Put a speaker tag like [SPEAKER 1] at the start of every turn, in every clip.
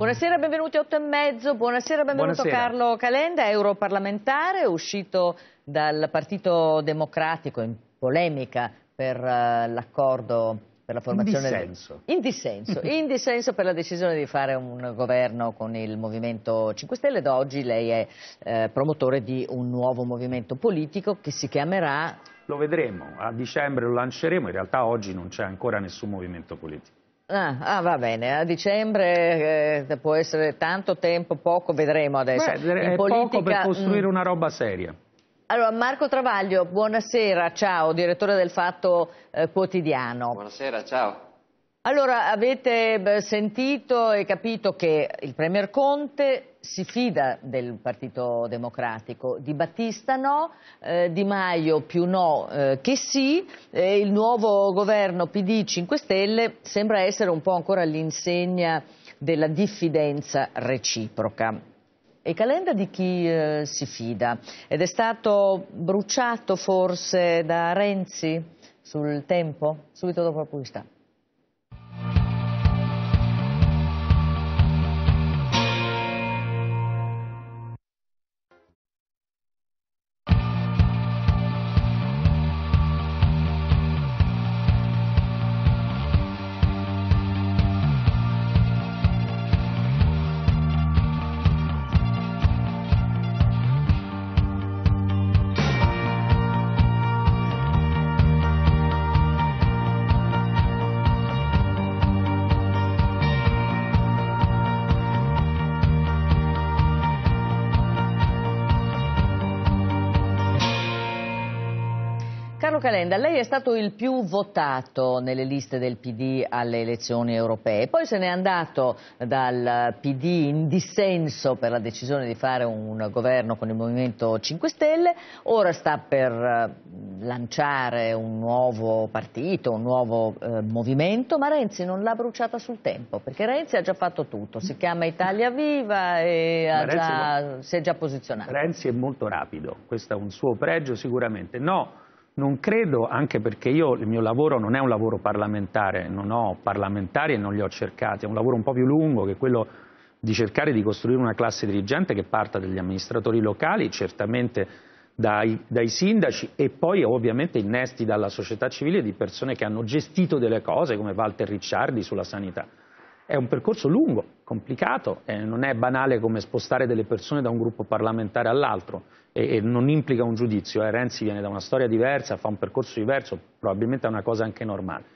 [SPEAKER 1] Buonasera, benvenuti a 8:30. Buonasera, benvenuto Carlo Calenda, europarlamentare, uscito dal Partito Democratico in polemica per l'accordo per la formazione... In dissenso per la decisione di fare un governo con il Movimento 5 Stelle. Da oggi lei è promotore di un nuovo movimento politico che si chiamerà...
[SPEAKER 2] Lo vedremo, a dicembre lo lanceremo, in realtà oggi non c'è ancora nessun movimento politico.
[SPEAKER 1] Va bene, a dicembre può essere tanto tempo, poco, vedremo adesso.
[SPEAKER 2] È poco per costruire una roba seria.
[SPEAKER 1] Allora, Marco Travaglio, buonasera, ciao, direttore del Fatto Quotidiano.
[SPEAKER 3] Buonasera, ciao.
[SPEAKER 1] Allora, avete sentito e capito che il Premier Conte si fida del Partito Democratico, Di Battista no, Di Maio più no che sì, il nuovo governo PD 5 Stelle sembra essere un po' ancora all'insegna della diffidenza reciproca. E Calenda di chi si fida? Ed è stato bruciato forse da Renzi sul Tempo? Subito dopo la pubblicità. Carlo Calenda, lei è stato il più votato nelle liste del PD alle elezioni europee, poi se n'è andato dal PD in dissenso per la decisione di fare un governo con il Movimento 5 Stelle, ora sta per lanciare un nuovo partito, un nuovo movimento, ma Renzi non l'ha bruciata sul Tempo, perché Renzi ha già fatto tutto, si chiama Italia Viva e si è già posizionato.
[SPEAKER 2] Renzi è molto rapido, questo è un suo pregio sicuramente. No. Non credo, anche perché il mio lavoro non è un lavoro parlamentare, non ho parlamentari e non li ho cercati, è un lavoro un po' più lungo che è quello di cercare di costruire una classe dirigente che parta dagli amministratori locali, certamente dai sindaci e poi ovviamente innesti dalla società civile di persone che hanno gestito delle cose come Walter Ricciardi sulla sanità. È un percorso lungo, complicato, non è banale come spostare delle persone da un gruppo parlamentare all'altro e non implica un giudizio. Renzi viene da una storia diversa, fa un percorso diverso, probabilmente è una cosa anche normale.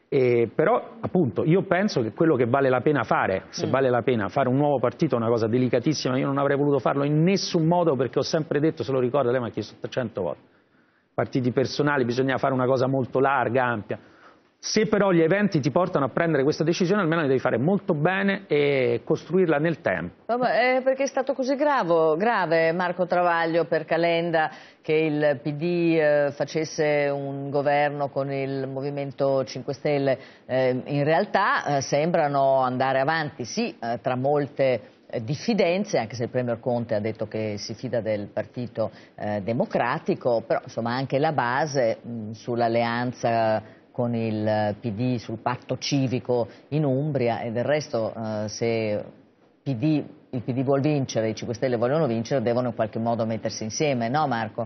[SPEAKER 2] Però appunto io penso che quello che vale la pena fare, se vale la pena fare un nuovo partito è una cosa delicatissima, io non avrei voluto farlo in nessun modo perché ho sempre detto, se lo ricorda, lei mi ha chiesto 100 volte, partiti personali bisogna fare una cosa molto larga, ampia. Se però gli eventi ti portano a prendere questa decisione, almeno la devi fare molto bene e costruirla nel tempo.
[SPEAKER 1] Perché è stato così grave, Marco Travaglio, per Calenda, che il PD facesse un governo con il Movimento 5 Stelle. In realtà sembrano andare avanti, sì, tra molte diffidenze, anche se il Premier Conte ha detto che si fida del Partito Democratico, però insomma anche la base sull'alleanza con il PD, sul patto civico in Umbria e del resto se il PD vuol vincere, i 5 Stelle vogliono vincere, devono in qualche modo mettersi insieme, no Marco?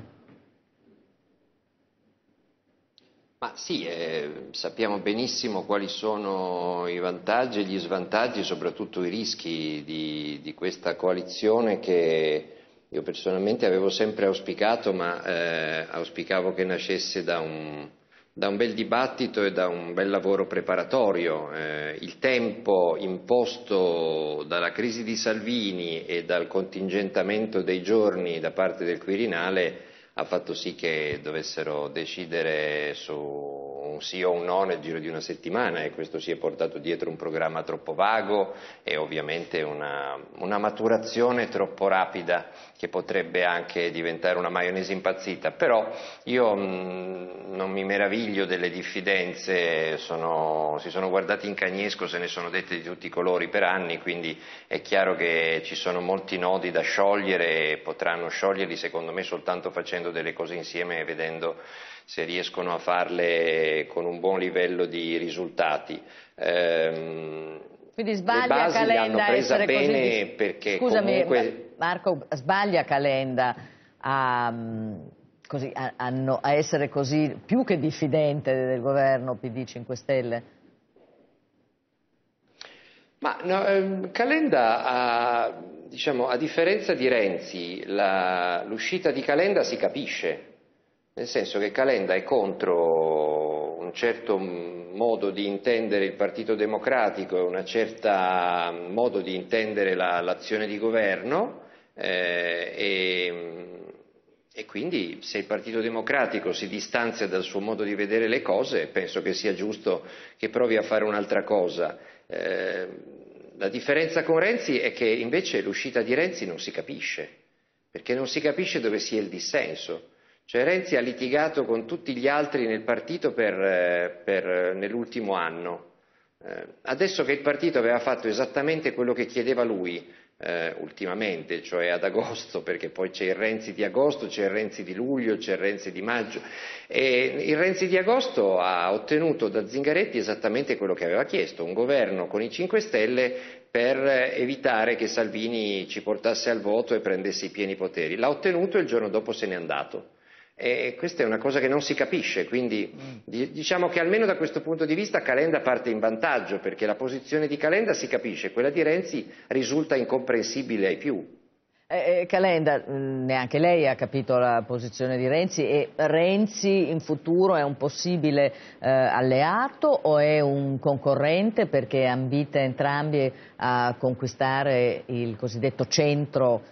[SPEAKER 3] Ma sì, sappiamo benissimo quali sono i vantaggi e gli svantaggi, soprattutto i rischi di questa coalizione che io personalmente avevo sempre auspicato, ma auspicavo che nascesse da un bel dibattito e da un bel lavoro preparatorio. Il tempo imposto dalla crisi di Salvini e dal contingentamento dei giorni da parte del Quirinale ha fatto sì che dovessero decidere su un sì o un no nel giro di una settimana e questo si è portato dietro un programma troppo vago e ovviamente una maturazione troppo rapida che potrebbe anche diventare una maionese impazzita, però io non mi meraviglio delle diffidenze, si sono guardati in cagnesco, se ne sono dette di tutti i colori per anni, quindi è chiaro che ci sono molti nodi da sciogliere e potranno scioglierli secondo me soltanto facendo delle cose insieme e vedendo se riescono a farle con un buon livello di risultati.
[SPEAKER 1] Quindi sbaglia Calenda a essere così...
[SPEAKER 3] perché
[SPEAKER 1] Scusami,
[SPEAKER 3] comunque...
[SPEAKER 1] Marco, sbaglia Calenda a essere così più che diffidente del governo PD 5 Stelle?
[SPEAKER 3] Ma no, Calenda, diciamo, a differenza di Renzi, l'uscita di Calenda si capisce, nel senso che Calenda è contro un certo modo di intendere il Partito Democratico e un certo modo di intendere l'azione di governo e quindi se il Partito Democratico si distanzia dal suo modo di vedere le cose, penso che sia giusto che provi a fare un'altra cosa. La differenza con Renzi è che invece l'uscita di Renzi non si capisce, perché non si capisce dove sia il dissenso. Cioè Renzi ha litigato con tutti gli altri nel partito nell'ultimo anno. Adesso che il partito aveva fatto esattamente quello che chiedeva lui ultimamente, cioè ad agosto, perché poi c'è il Renzi di agosto, c'è il Renzi di luglio, c'è il Renzi di maggio, e il Renzi di agosto ha ottenuto da Zingaretti esattamente quello che aveva chiesto, un governo con i 5 Stelle per evitare che Salvini ci portasse al voto e prendesse i pieni poteri. L'ha ottenuto e il giorno dopo se n'è andato. E questa è una cosa che non si capisce, quindi diciamo che almeno da questo punto di vista Calenda parte in vantaggio, perché la posizione di Calenda si capisce, quella di Renzi risulta incomprensibile ai più.
[SPEAKER 1] Calenda, neanche lei ha capito la posizione di Renzi, e Renzi in futuro è un possibile alleato o è un concorrente, perché ambite entrambi a conquistare il cosiddetto centro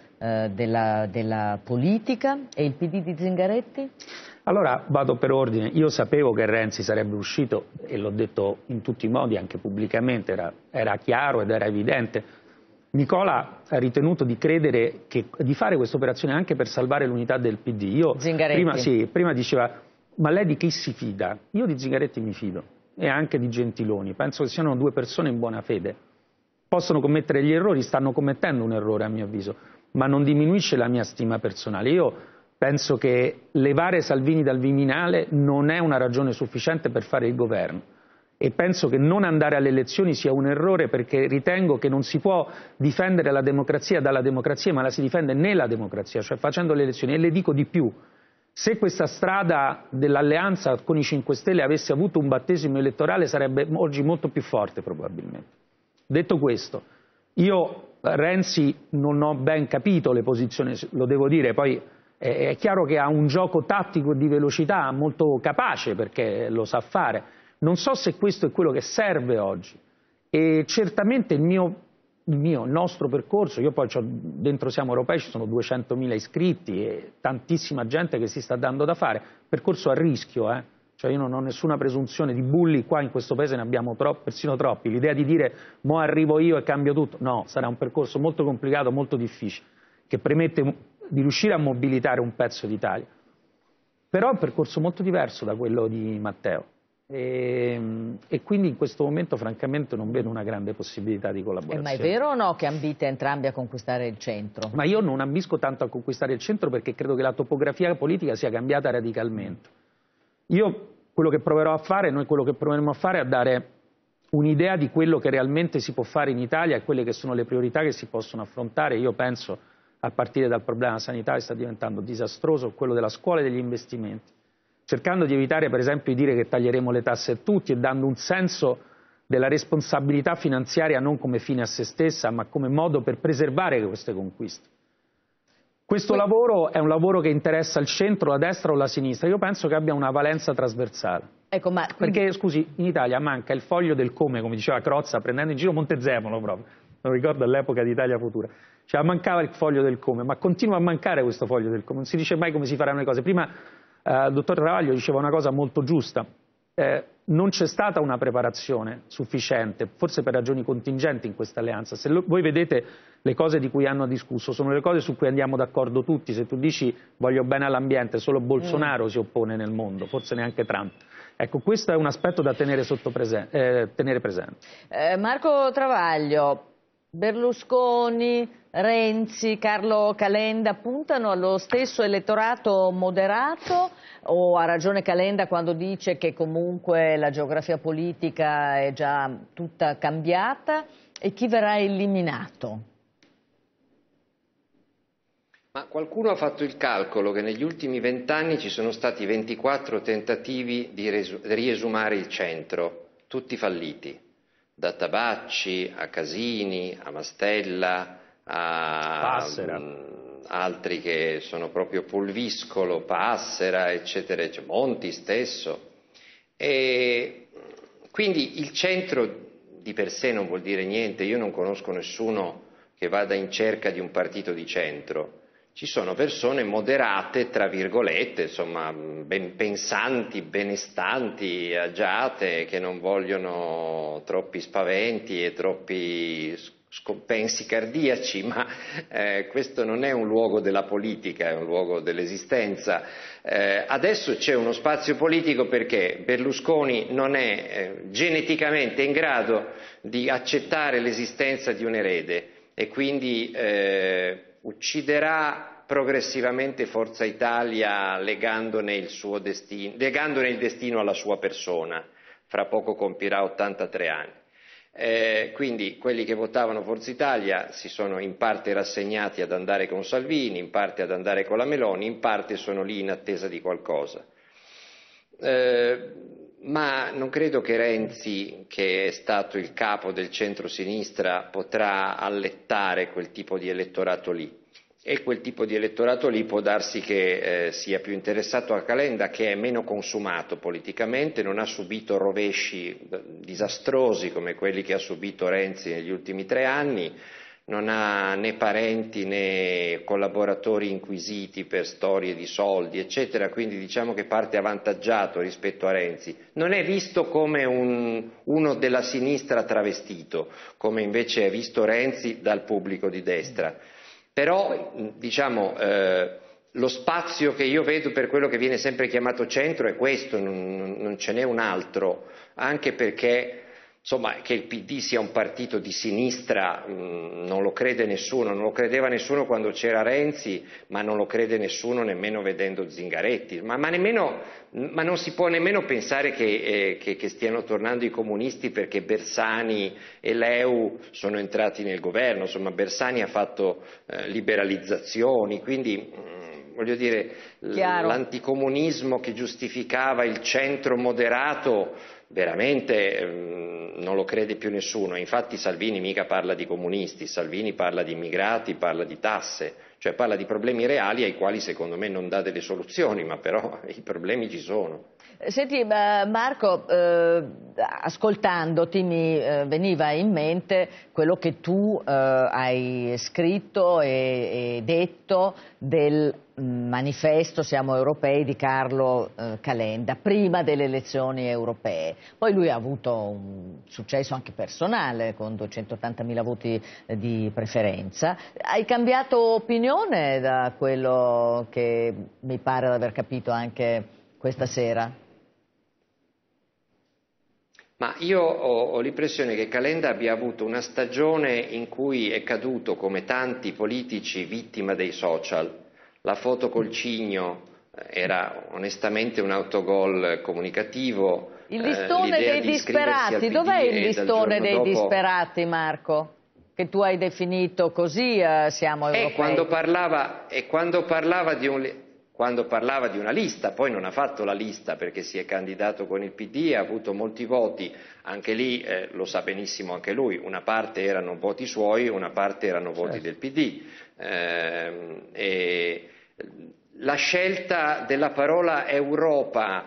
[SPEAKER 1] della politica, e il PD di Zingaretti?
[SPEAKER 2] Allora vado per ordine. Io sapevo che Renzi sarebbe uscito e l'ho detto in tutti i modi, anche pubblicamente, era chiaro ed era evidente. Nicola ha ritenuto di credere di fare questa operazione anche per salvare l'unità del PD. Io prima diceva, ma lei di chi si fida? Io di Zingaretti mi fido, e anche di Gentiloni. Penso che siano due persone in buona fede. Possono commettere gli errori, stanno commettendo un errore a mio avviso, ma non diminuisce la mia stima personale. Io penso che levare Salvini dal Viminale non è una ragione sufficiente per fare il governo, e penso che non andare alle elezioni sia un errore, perché ritengo che non si può difendere la democrazia dalla democrazia, ma la si difende nella democrazia, cioè facendo le elezioni. E le dico di più: se questa strada dell'alleanza con i 5 Stelle avesse avuto un battesimo elettorale, sarebbe oggi molto più forte probabilmente. Detto questo, io Renzi non ho ben capito le posizioni, lo devo dire, poi è chiaro che ha un gioco tattico di velocità molto capace, perché lo sa fare. Non so se questo è quello che serve oggi, e certamente il nostro percorso, io poi dentro Siamo Europei ci sono 200.000 iscritti e tantissima gente che si sta dando da fare, percorso a rischio, Cioè io non ho nessuna presunzione di bulli, qua in questo paese ne abbiamo persino troppi. L'idea di dire mo arrivo io e cambio tutto, no, sarà un percorso molto complicato, molto difficile, che permette di riuscire a mobilitare un pezzo d'Italia. Però è un percorso molto diverso da quello di Matteo, e quindi in questo momento francamente non vedo una grande possibilità di collaborazione.
[SPEAKER 1] Ma è vero o no che ambite entrambi a conquistare il centro?
[SPEAKER 2] Ma io non ambisco tanto a conquistare il centro, perché credo che la topografia politica sia cambiata radicalmente. Io quello che proverò a fare, noi quello che proveremo a fare è a dare un'idea di quello che realmente si può fare in Italia e quelle che sono le priorità che si possono affrontare. Io penso, a partire dal problema sanitario che sta diventando disastroso, quello della scuola e degli investimenti, cercando di evitare per esempio di dire che taglieremo le tasse a tutti, e dando un senso della responsabilità finanziaria non come fine a se stessa, ma come modo per preservare queste conquiste. Questo lavoro è un lavoro che interessa il centro, la destra o la sinistra. Io penso che abbia una valenza trasversale.
[SPEAKER 1] Ecco,
[SPEAKER 2] Perché, scusi, in Italia manca il foglio del come diceva Crozza, prendendo in giro Montezemolo proprio. Non ricordo all'epoca di Italia Futura. Cioè mancava il foglio del come, ma continua a mancare questo foglio del come. Non si dice mai come si faranno le cose. Prima il dottor Travaglio diceva una cosa molto giusta. Non c'è stata una preparazione sufficiente, forse per ragioni contingenti in questa alleanza. Se voi vedete le cose di cui hanno discusso, sono le cose su cui andiamo d'accordo tutti. Se tu dici voglio bene all'ambiente, solo Bolsonaro si oppone nel mondo, forse neanche Trump. Ecco, questo è un aspetto da tenere presente.
[SPEAKER 1] Marco Travaglio, Berlusconi, Renzi, Carlo Calenda puntano allo stesso elettorato moderato, o ha ragione Calenda quando dice che comunque la geografia politica è già tutta cambiata? e chi verrà eliminato?
[SPEAKER 3] Ma qualcuno ha fatto il calcolo che negli ultimi 20 anni ci sono stati 24 tentativi di riesumare il centro, tutti falliti, da Tabacci a Casini, a Mastella, a
[SPEAKER 2] Passera.
[SPEAKER 3] Altri che sono proprio Pulviscolo, Passera, eccetera, Monti stesso. E quindi il centro di per sé non vuol dire niente, io non conosco nessuno che vada in cerca di un partito di centro. Ci sono persone moderate, tra virgolette, insomma, ben pensanti, benestanti, agiate, che non vogliono troppi spaventi e troppi scompensi cardiaci, ma questo non è un luogo della politica, è un luogo dell'esistenza. Adesso c'è uno spazio politico perché Berlusconi non è geneticamente in grado di accettare l'esistenza di un erede e quindi ucciderà progressivamente Forza Italia legandone il destino alla sua persona. Fra poco compirà 83 anni. Quindi quelli che votavano Forza Italia si sono in parte rassegnati ad andare con Salvini, in parte ad andare con la Meloni, in parte sono lì in attesa di qualcosa. Ma non credo che Renzi, che è stato il capo del centro-sinistra, potrà allettare quel tipo di elettorato lì. E quel tipo di elettorato lì può darsi che sia più interessato a Calenda, che è meno consumato politicamente, non ha subito rovesci disastrosi come quelli che ha subito Renzi negli ultimi 3 anni, non ha né parenti né collaboratori inquisiti per storie di soldi, eccetera, quindi diciamo che parte avvantaggiato rispetto a Renzi. Non è visto come uno della sinistra travestito, come invece è visto Renzi dal pubblico di destra. Però, diciamo, lo spazio che io vedo per quello che viene sempre chiamato centro è questo, non ce n'è un altro, anche perché insomma, che il PD sia un partito di sinistra non lo crede nessuno, non lo credeva nessuno quando c'era Renzi, ma non lo crede nessuno nemmeno vedendo Zingaretti, ma non si può nemmeno pensare che stiano tornando i comunisti perché Bersani e Leu sono entrati nel governo, insomma Bersani ha fatto liberalizzazioni, quindi voglio dire, l'anticomunismo che giustificava il centro moderato veramente non lo crede più nessuno. Infatti Salvini mica parla di comunisti, Salvini parla di immigrati, parla di tasse, cioè parla di problemi reali ai quali secondo me non dà delle soluzioni, ma però i problemi ci sono.
[SPEAKER 1] Senti Marco, ascoltandoti mi veniva in mente quello che tu hai scritto e detto del manifesto Siamo europei di Carlo Calenda prima delle elezioni europee. Poi lui ha avuto un successo anche personale con 280.000 voti di preferenza. Hai cambiato opinione da quello che mi pare di aver capito anche questa sera?
[SPEAKER 3] Ma io ho l'impressione che Calenda abbia avuto una stagione in cui è caduto, come tanti politici, vittima dei social. La foto col cigno era onestamente un autogol comunicativo.
[SPEAKER 1] Il listone dei disperati, dov'è il listone dei disperati, Marco? Che tu hai definito così, siamo europei.
[SPEAKER 3] Quando parlava di una lista, poi non ha fatto la lista perché si è candidato con il PD, ha avuto molti voti, anche lì lo sa benissimo anche lui, una parte erano voti suoi, una parte erano voti del PD. La scelta della parola Europa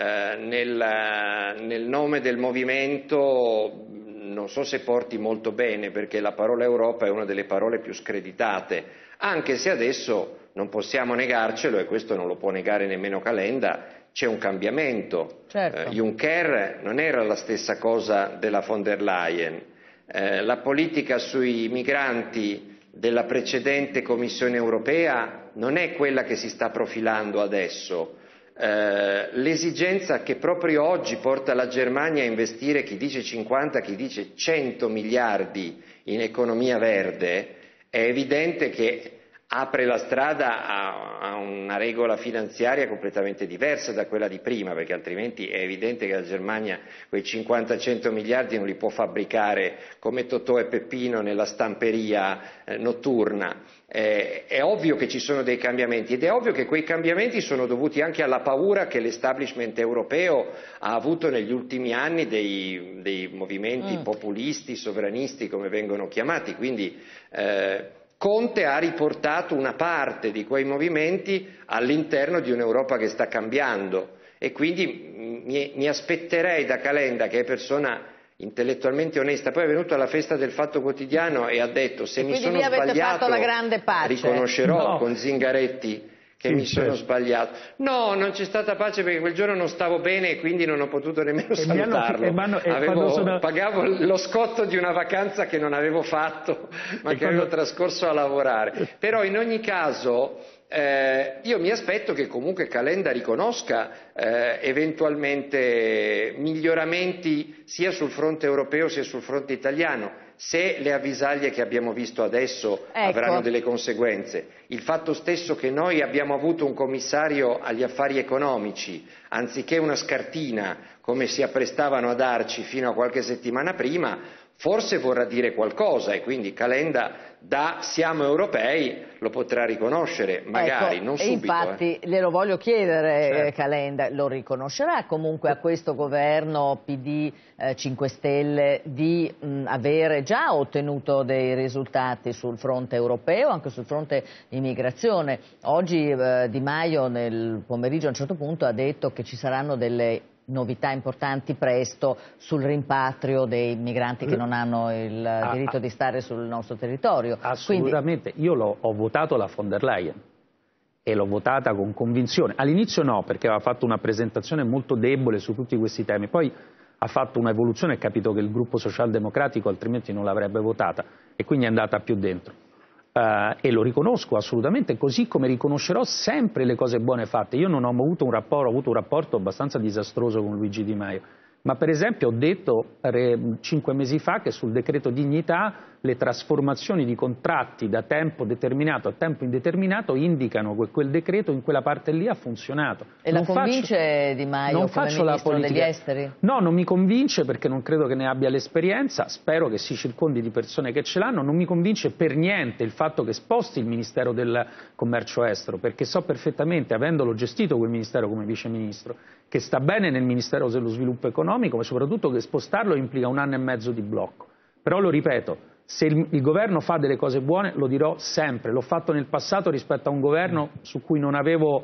[SPEAKER 3] nel nome del movimento non so se porti molto bene, perché la parola Europa è una delle parole più screditate, anche se adesso non possiamo negarcelo, e questo non lo può negare nemmeno Calenda, c'è un cambiamento.
[SPEAKER 1] Certo.
[SPEAKER 3] Juncker non era la stessa cosa della von der Leyen, la politica sui migranti della precedente Commissione europea non è quella che si sta profilando adesso. L'esigenza che proprio oggi porta la Germania a investire, chi dice 50, chi dice 100 miliardi in economia verde, è evidente che apre la strada a una regola finanziaria completamente diversa da quella di prima, perché altrimenti è evidente che la Germania quei 50-100 miliardi non li può fabbricare come Totò e Peppino nella stamperia notturna. È ovvio che ci sono dei cambiamenti ed è ovvio che quei cambiamenti sono dovuti anche alla paura che l'establishment europeo ha avuto negli ultimi anni dei movimenti populisti, sovranisti, come vengono chiamati, quindi Conte ha riportato una parte di quei movimenti all'interno di un'Europa che sta cambiando e quindi mi aspetterei da Calenda, che è persona intellettualmente onesta, poi è venuto alla festa del Fatto Quotidiano e ha detto se mi sono sbagliato riconoscerò con Zingaretti che mi sono sbagliato. No, non c'è stata pace perché quel giorno non stavo bene e quindi non ho potuto nemmeno salutarlo. Pagavo lo scotto di una vacanza che non avevo fatto, ma che avevo trascorso a lavorare. Però in ogni caso io mi aspetto che comunque Calenda riconosca eventualmente miglioramenti sia sul fronte europeo sia sul fronte italiano. Se le avvisaglie che abbiamo visto adesso avranno delle conseguenze, il fatto stesso che noi abbiamo avuto un commissario agli affari economici anziché una scartina come si apprestavano a darci fino a qualche settimana prima, forse vorrà dire qualcosa e quindi Calenda da siamo europei lo potrà riconoscere, magari non subito.
[SPEAKER 1] Infatti glielo voglio chiedere, Calenda, lo riconoscerà comunque a questo governo PD 5 Stelle di avere già ottenuto dei risultati sul fronte europeo, anche sul fronte immigrazione. Oggi Di Maio nel pomeriggio a un certo punto ha detto che ci saranno delle novità importanti presto sul rimpatrio dei migranti che non hanno il diritto di stare sul nostro territorio.
[SPEAKER 2] Assolutamente, io ho votato la von der Leyen e l'ho votata con convinzione. All'inizio no, perché aveva fatto una presentazione molto debole su tutti questi temi, poi ha fatto un'evoluzione e ha capito che il gruppo socialdemocratico altrimenti non l'avrebbe votata e quindi è andata più dentro. E lo riconosco assolutamente, così come riconoscerò sempre le cose buone fatte. Io non ho avuto un rapporto abbastanza disastroso con Luigi Di Maio, ma per esempio ho detto 5 mesi fa che sul decreto dignità le trasformazioni di contratti da tempo determinato a tempo indeterminato indicano che quel decreto in quella parte lì ha funzionato.
[SPEAKER 1] E la convince Di Maio come ministro degli esteri?
[SPEAKER 2] No, non mi convince perché non credo che ne abbia l'esperienza, spero che si circondi di persone che ce l'hanno, non mi convince per niente il fatto che sposti il Ministero del Commercio Estero, perché so perfettamente, avendolo gestito quel Ministero come viceministro, che sta bene nel Ministero dello Sviluppo Economico, ma soprattutto che spostarlo implica 1 anno e mezzo di blocco. Però lo ripeto, se il governo fa delle cose buone lo dirò sempre, l'ho fatto nel passato rispetto a un governo con cui non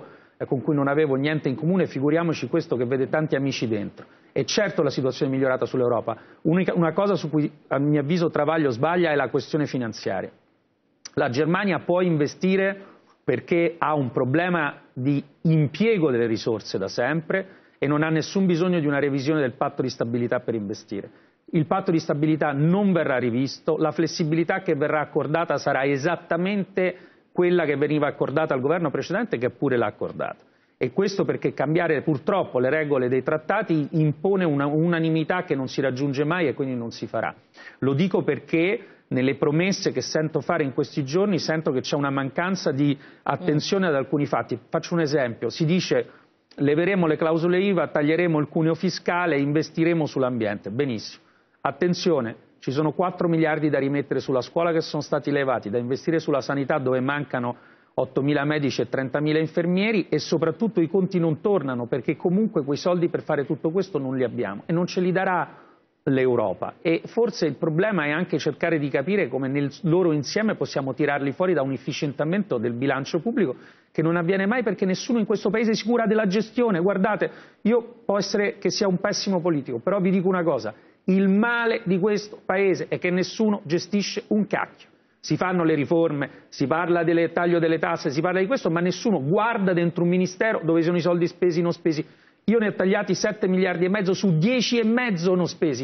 [SPEAKER 2] avevo niente in comune, figuriamoci questo che vede tanti amici dentro. E certo la situazione è migliorata sull'Europa, una cosa su cui a mio avviso Travaglio sbaglia è la questione finanziaria. La Germania può investire perché ha un problema di impiego delle risorse da sempre e non ha nessun bisogno di una revisione del patto di stabilità per investire. Il patto di stabilità non verrà rivisto, la flessibilità che verrà accordata sarà esattamente quella che veniva accordata al governo precedente che pure l'ha accordata. E questo perché cambiare purtroppo le regole dei trattati impone un'unanimità che non si raggiunge mai e quindi non si farà. Lo dico perché nelle promesse che sento fare in questi giorni sento che c'è una mancanza di attenzione ad alcuni fatti. Faccio un esempio, si dice leveremo le clausole IVA, taglieremo il cuneo fiscale e investiremo sull'ambiente. Benissimo. Attenzione, ci sono 4 miliardi da rimettere sulla scuola che sono stati levati, da investire sulla sanità dove mancano 8.000 medici e 30.000 infermieri e soprattutto i conti non tornano perché comunque quei soldi per fare tutto questo non li abbiamo e non ce li darà l'Europa. E forse il problema è anche cercare di capire come nel loro insieme possiamo tirarli fuori da un efficientamento del bilancio pubblico che non avviene mai perché nessuno in questo paese si cura della gestione. Guardate, io può essere che sia un pessimo politico, però vi dico una cosa. Il male di questo paese è che nessuno gestisce un cacchio. Si fanno le riforme, si parla del taglio delle tasse, si parla di questo, ma nessuno guarda dentro un ministero dove sono i soldi spesi non spesi. Io ne ho tagliati 7 miliardi e mezzo su 10 e mezzo non spesi.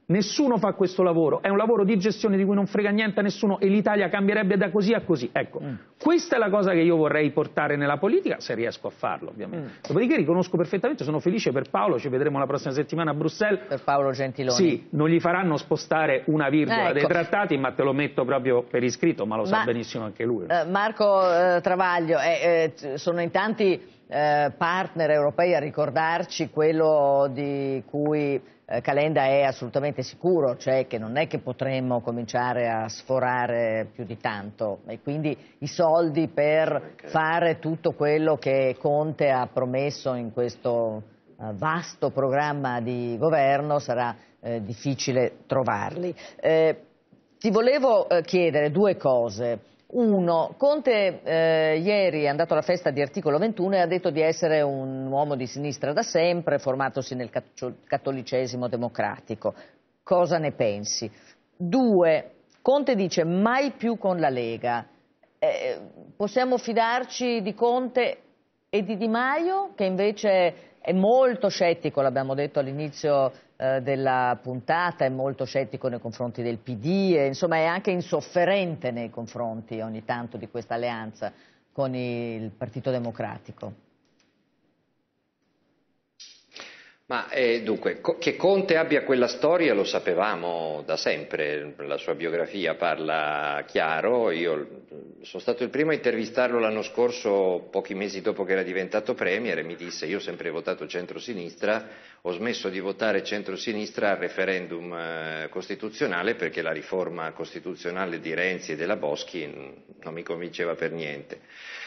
[SPEAKER 2] Nessuno fa questo lavoro, è un lavoro di gestione di cui non frega niente a nessuno e l'Italia cambierebbe da così a così. Ecco, questa è la cosa che io vorrei portare nella politica, se riesco a farlo ovviamente. Dopodiché riconosco perfettamente, sono felice per Paolo, ci vedremo la prossima settimana a Bruxelles.
[SPEAKER 1] Per Paolo Gentiloni.
[SPEAKER 2] Sì, non gli faranno spostare una virgola
[SPEAKER 1] ecco.
[SPEAKER 2] dei trattati, ma te lo metto proprio per iscritto, ma lo sa benissimo anche lui.
[SPEAKER 1] Marco Travaglio, sono in tanti partner europei a ricordarci quello di cui Calenda è assolutamente sicuro, cioè che non è che potremmo cominciare a sforare più di tanto e quindi i soldi per fare tutto quello che Conte ha promesso in questo vasto programma di governo sarà difficile trovarli. Ti volevo chiedere due cose. Uno, Conte ieri è andato alla festa di Articolo 21 e ha detto di essere un uomo di sinistra da sempre, formatosi nel cattolicesimo democratico. Cosa ne pensi? Due, Conte dice mai più con la Lega. Possiamo fidarci di Conte e di Di Maio, che invece è molto scettico, l'abbiamo detto all'inizio della puntata, è molto scettico nei confronti del PD e insomma è anche insofferente nei confronti ogni tanto di questa alleanza con il Partito Democratico.
[SPEAKER 3] Ma dunque, che Conte abbia quella storia lo sapevamo da sempre, la sua biografia parla chiaro, io sono stato il primo a intervistarlo l'anno scorso, pochi mesi dopo che era diventato premier, e mi disse: io ho sempre votato centrosinistra, ho smesso di votare centrosinistra al referendum costituzionale perché la riforma costituzionale di Renzi e della Boschi non mi convinceva per niente.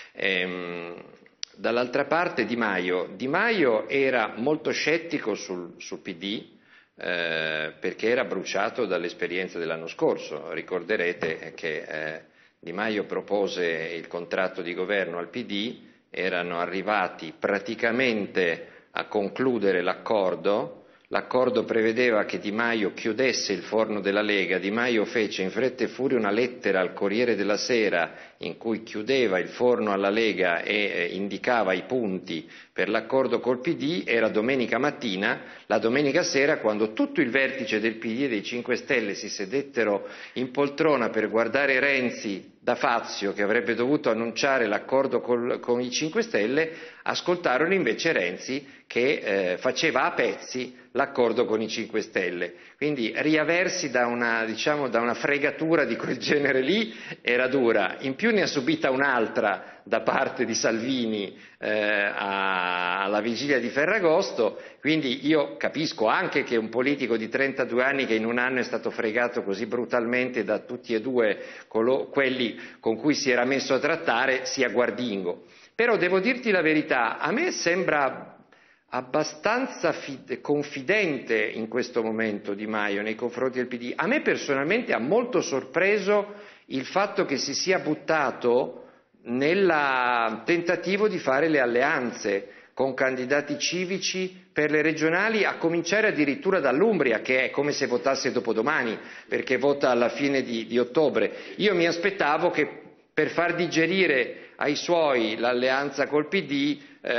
[SPEAKER 3] Dall'altra parte Di Maio era molto scettico sul PD perché era bruciato dall'esperienza dell'anno scorso. Ricorderete che Di Maio propose il contratto di governo al PD, erano arrivati praticamente a concludere l'accordo. L'accordo prevedeva che Di Maio chiudesse il forno della Lega. Di Maio fece in fretta e furia una lettera al Corriere della Sera in cui chiudeva il forno alla Lega e indicava i punti per l'accordo col PD. Era domenica mattina, la domenica sera, quando tutto il vertice del PD e dei 5 Stelle si sedettero in poltrona per guardare Renzi da Fazio, che avrebbe dovuto annunciare l'accordo con i 5 Stelle, ascoltarono invece Renzi che faceva a pezzi l'accordo con i 5 Stelle. Quindi riaversi da una fregatura di quel genere lì era dura. In più ne ha subita un'altra da parte di Salvini alla vigilia di Ferragosto, quindi io capisco anche che un politico di 32 anni che in un anno è stato fregato così brutalmente da tutti e due quelli con cui si era messo a trattare sia guardingo. Però devo dirti la verità, a me sembra abbastanza confidente in questo momento Di Maio nei confronti del PD. A me personalmente ha molto sorpreso il fatto che si sia buttato nel tentativo di fare le alleanze con candidati civici per le regionali, a cominciare addirittura dall'Umbria, che è come se votasse dopodomani, perché vota alla fine di ottobre. Io mi aspettavo che per far digerire ai suoi l'alleanza col PD,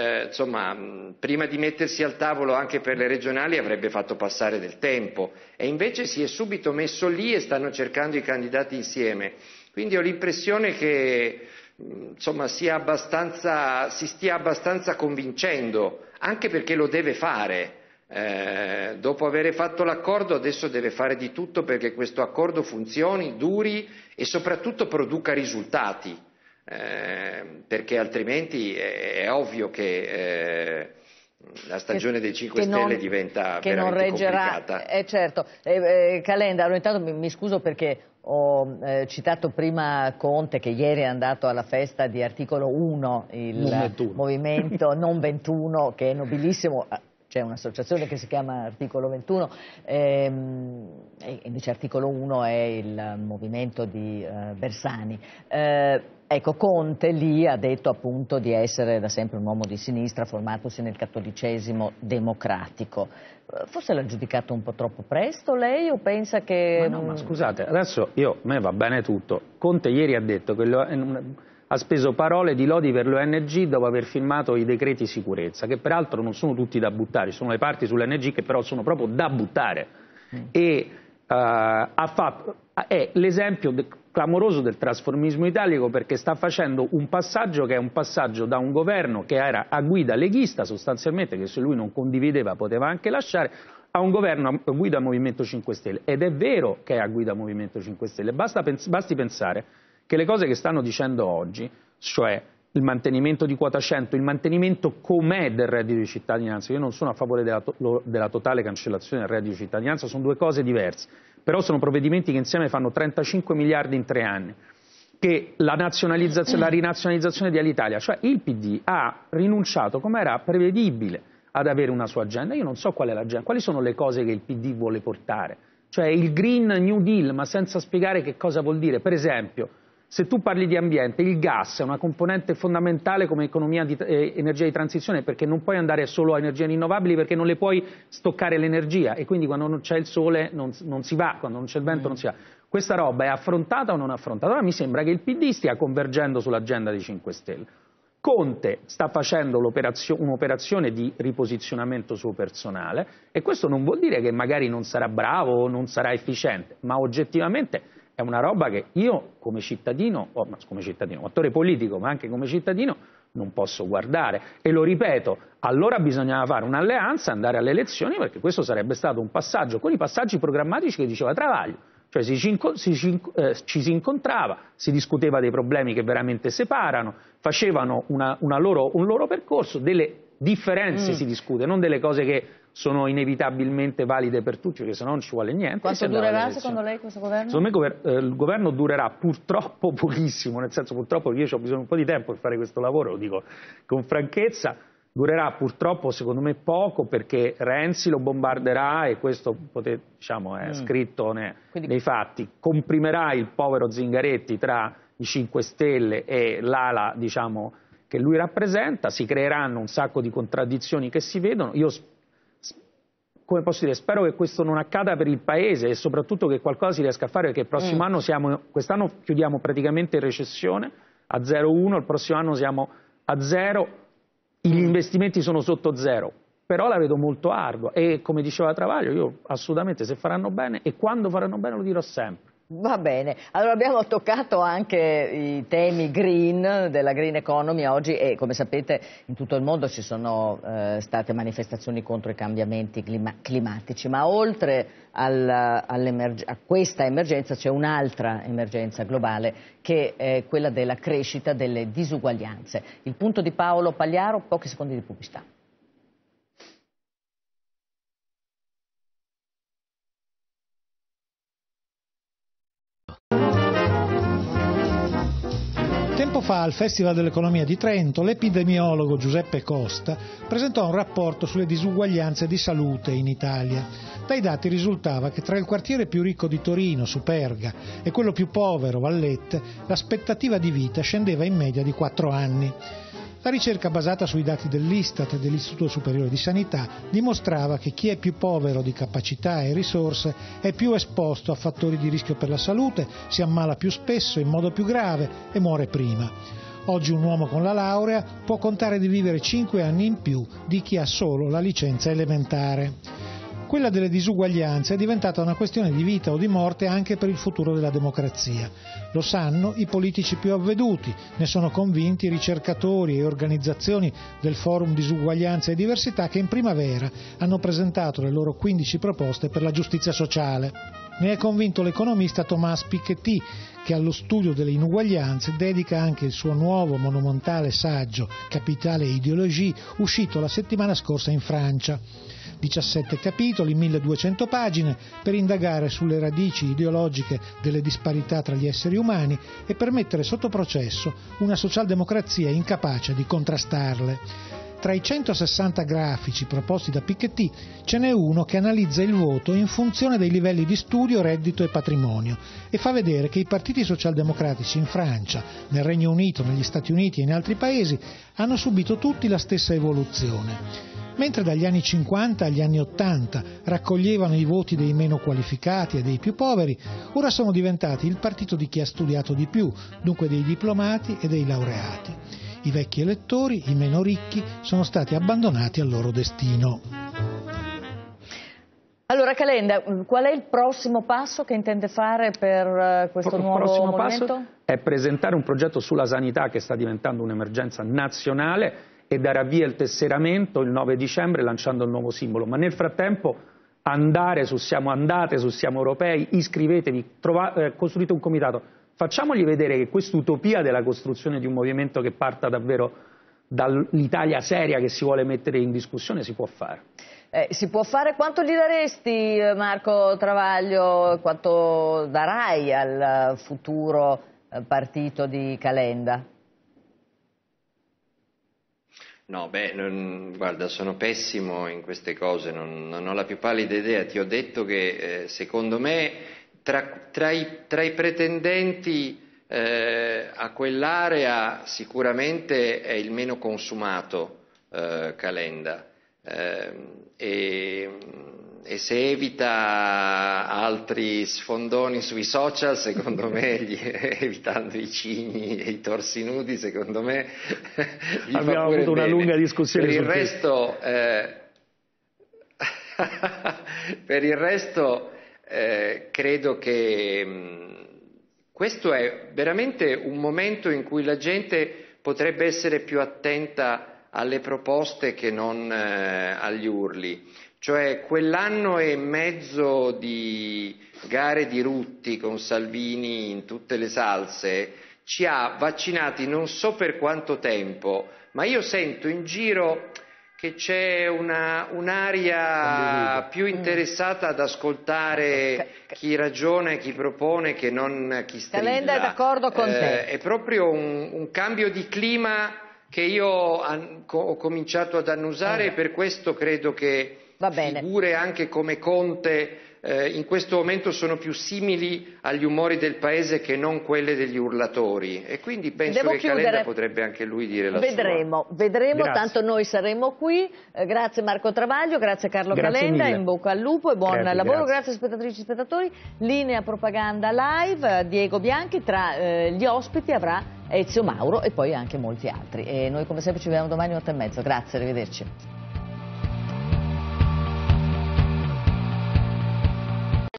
[SPEAKER 3] prima di mettersi al tavolo anche per le regionali avrebbe fatto passare del tempo, e invece si è subito messo lì e stanno cercando i candidati insieme. Quindi ho l'impressione che si stia abbastanza convincendo, anche perché lo deve fare. Dopo aver fatto l'accordo adesso deve fare di tutto perché questo accordo funzioni, duri e soprattutto produca risultati, perché altrimenti è ovvio che la stagione dei 5 Stelle diventa veramente complicata.
[SPEAKER 1] Certo. Calenda, intanto mi scuso perché ho citato prima Conte, che ieri è andato alla festa di Articolo 1, il movimento non 21, che è nobilissimo. C'è un'associazione che si chiama Articolo 21 e invece Articolo 1 è il movimento di Bersani. Ecco, Conte lì ha detto appunto di essere da sempre un uomo di sinistra formatosi nel cattolicesimo democratico. Forse l'ha giudicato un po' troppo presto lei, o pensa che...
[SPEAKER 2] Ma scusate, adesso a me va bene tutto. Conte ieri ha detto che ha speso parole di lodi per l'ONG dopo aver firmato i decreti sicurezza, che peraltro non sono tutti da buttare, ci sono le parti sull'ONG che però sono proprio da buttare. e è l'esempio clamoroso del trasformismo italico, perché sta facendo un passaggio che è un passaggio da un governo che era a guida leghista sostanzialmente, che se lui non condivideva poteva anche lasciare, a un governo a guida Movimento 5 Stelle. Ed è vero che è a guida Movimento 5 Stelle, basti pensare che le cose che stanno dicendo oggi, cioè il mantenimento di quota 100, il mantenimento com'è del reddito di cittadinanza, io non sono a favore della totale cancellazione del reddito di cittadinanza, sono due cose diverse, però sono provvedimenti che insieme fanno 35 miliardi in 3 anni, che la rinazionalizzazione di Alitalia, cioè il PD ha rinunciato, come era prevedibile, ad avere una sua agenda. Io non so qual è l'agenda, quali sono le cose che il PD vuole portare, cioè il Green New Deal, ma senza spiegare che cosa vuol dire. Per esempio, se tu parli di ambiente, il gas è una componente fondamentale come economia di energia di transizione, perché non puoi andare solo a energie rinnovabili, perché non le puoi stoccare l'energia, e quindi quando non c'è il sole non si va, quando non c'è il vento non si va. Questa roba è affrontata o non affrontata? Allora mi sembra che il PD stia convergendo sull'agenda dei 5 Stelle. Conte sta facendo un'operazione di riposizionamento suo personale, e questo non vuol dire che magari non sarà bravo o non sarà efficiente, ma oggettivamente è una roba che io come cittadino, attore politico, ma anche come cittadino, non posso guardare. E lo ripeto, allora bisognava fare un'alleanza, andare alle elezioni, perché questo sarebbe stato un passaggio con i passaggi programmatici che diceva Travaglio. Cioè ci si incontrava, si discuteva dei problemi che veramente separano, facevano un loro percorso, delle differenze si discute, non delle cose che sono inevitabilmente valide per tutti, perché sennò non ci vuole niente.
[SPEAKER 1] Quanto durerà secondo lei questo governo?
[SPEAKER 2] Secondo me il governo durerà purtroppo pochissimo, nel senso purtroppo io ho bisogno un po' di tempo per fare questo lavoro, lo dico con franchezza, durerà purtroppo secondo me poco, perché Renzi lo bombarderà, e questo diciamo, è scritto nei fatti, comprimerà il povero Zingaretti tra i 5 Stelle e l'ala diciamo, che lui rappresenta, si creeranno un sacco di contraddizioni che si vedono. Io come posso dire, spero che questo non accada per il Paese, e soprattutto che qualcosa si riesca a fare, perché il prossimo anno quest'anno chiudiamo praticamente in recessione a 0,1, il prossimo anno siamo a 0, gli investimenti sono sotto 0, però la vedo molto ardua, e come diceva Travaglio, io assolutamente, se faranno bene e quando faranno bene lo dirò sempre.
[SPEAKER 1] Va bene, allora abbiamo toccato anche i temi green, della green economy oggi, e come sapete in tutto il mondo ci sono state manifestazioni contro i cambiamenti climatici, ma oltre a questa emergenza c'è un'altra emergenza globale, che è quella della crescita delle disuguaglianze. Il punto di Paolo Pagliaro, pochi secondi di pubblicità.
[SPEAKER 4] Tempo fa al Festival dell'Economia di Trento l'epidemiologo Giuseppe Costa presentò un rapporto sulle disuguaglianze di salute in Italia. Dai dati risultava che tra il quartiere più ricco di Torino, Superga, e quello più povero, Vallette, l'aspettativa di vita scendeva in media di 4 anni. La ricerca basata sui dati dell'Istat e dell'Istituto Superiore di Sanità dimostrava che chi è più povero di capacità e risorse è più esposto a fattori di rischio per la salute, si ammala più spesso, in modo più grave e muore prima. Oggi un uomo con la laurea può contare di vivere 5 anni in più di chi ha solo la licenza elementare. Quella delle disuguaglianze è diventata una questione di vita o di morte anche per il futuro della democrazia. Lo sanno i politici più avveduti, ne sono convinti i ricercatori e organizzazioni del Forum Disuguaglianza e Diversità, che in primavera hanno presentato le loro 15 proposte per la giustizia sociale. Ne è convinto l'economista Thomas Piketty, che allo studio delle inuguaglianze dedica anche il suo nuovo monumentale saggio Capitale e Idéologie, uscito la settimana scorsa in Francia. 17 capitoli, 1200 pagine, per indagare sulle radici ideologiche delle disparità tra gli esseri umani e per mettere sotto processo una socialdemocrazia incapace di contrastarle. Tra i 160 grafici proposti da Piketty ce n'è uno che analizza il voto in funzione dei livelli di studio, reddito e patrimonio, e fa vedere che i partiti socialdemocratici in Francia, nel Regno Unito, negli Stati Uniti e in altri paesi hanno subito tutti la stessa evoluzione. Mentre dagli anni 50 agli anni 80 raccoglievano i voti dei meno qualificati e dei più poveri, ora sono diventati il partito di chi ha studiato di più, dunque dei diplomati e dei laureati. I vecchi elettori, i meno ricchi, sono stati abbandonati al loro destino.
[SPEAKER 1] Allora Calenda, qual è il prossimo passo che intende fare per questo nuovo
[SPEAKER 2] prossimo
[SPEAKER 1] movimento?
[SPEAKER 2] passo è presentare un progetto sulla sanità che sta diventando un'emergenza nazionale e dare avvio al tesseramento il 9 dicembre lanciando il nuovo simbolo, ma nel frattempo andate su Siamo Europei, iscrivetevi, costruite un comitato, facciamogli vedere che quest'utopia della costruzione di un movimento che parta davvero dall'Italia seria che si vuole mettere in discussione si può fare.
[SPEAKER 1] Si può fare. Quanto gli daresti, Marco Travaglio, quanto darai al futuro partito di Calenda?
[SPEAKER 3] No, guarda, sono pessimo in queste cose, non ho la più pallida idea. Ti ho detto che secondo me tra i pretendenti a quell'area sicuramente è il meno consumato Calenda. E se evita altri sfondoni sui social, secondo me, evitando i cigni e i torsi nudi, secondo me gli
[SPEAKER 2] abbiamo avuto una lunga discussione
[SPEAKER 3] per il resto per il resto credo che questo è veramente un momento in cui la gente potrebbe essere più attenta alle proposte che non agli urli, cioè quell'anno e mezzo di gare di Rutti con Salvini in tutte le salse ci ha vaccinati non so per quanto tempo, ma io sento in giro che c'è un'aria più interessata ad ascoltare chi ragiona e chi propone che non chi strilla.
[SPEAKER 1] Calenda è d'accordo con te.
[SPEAKER 3] È proprio un cambio di clima che io ho cominciato ad annusare e per questo credo che figure anche come Conte in questo momento sono più simili agli umori del paese che non quelle degli urlatori e quindi penso che Calenda potrebbe anche lui dire la sua.
[SPEAKER 1] Vedremo, tanto noi saremo qui. Grazie Marco Travaglio, grazie Carlo Calenda, in bocca al lupo e buon lavoro, grazie spettatrici e spettatori. Linea Propaganda Live, Diego Bianchi, tra gli ospiti avrà Ezio Mauro e poi anche molti altri. E noi come sempre ci vediamo domani 8:30. Grazie, arrivederci.